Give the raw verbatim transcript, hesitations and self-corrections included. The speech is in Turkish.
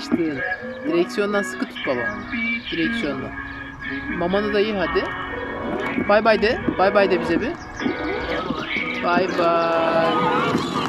açtın. Direksiyondan sıkı tut baba. Direksiyondan. Mamanı da iyi hadi. Bay bay de. Bay bay de bize bir. Bay bay.